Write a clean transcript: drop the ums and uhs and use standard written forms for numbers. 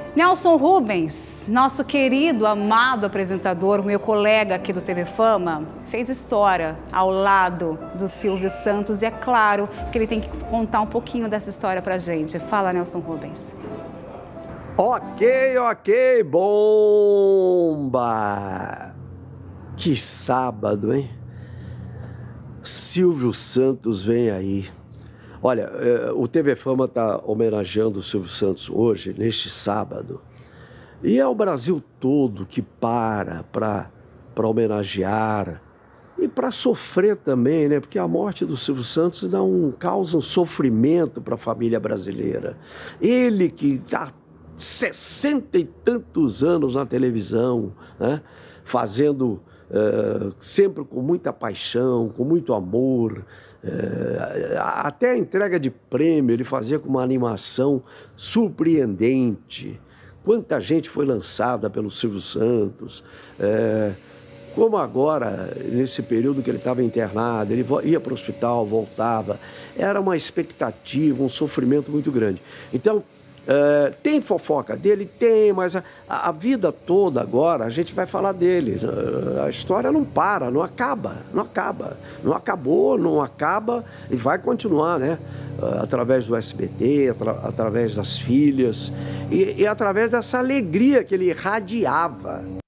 Nelson Rubens, nosso querido, amado apresentador, meu colega aqui do TV Fama, fez história ao lado do Silvio Santos e é claro que ele tem que contar um pouquinho dessa história pra gente. Fala, Nelson Rubens. Ok, bomba! Que sábado, hein? Silvio Santos vem aí. Olha, o TV Fama está homenageando o Silvio Santos hoje, neste sábado. E é o Brasil todo que para homenagear e para sofrer também, né? Porque a morte do Silvio Santos causa um sofrimento para a família brasileira. Ele que há 60 e tantos anos na televisão, né? Fazendo sempre com muita paixão, com muito amor. Até a entrega de prêmio ele fazia com uma animação surpreendente. Quanta gente foi lançada pelo Silvio Santos. Como agora, nesse período que ele estava internado, ele ia para o hospital, voltava. Era uma expectativa, um sofrimento muito grande. Então, tem fofoca dele? Tem, mas a vida toda agora a gente vai falar dele. A história não para, não acaba, não acaba. Não acabou, não acaba e vai continuar, né? Através do SBT, através das filhas e através dessa alegria que ele irradiava.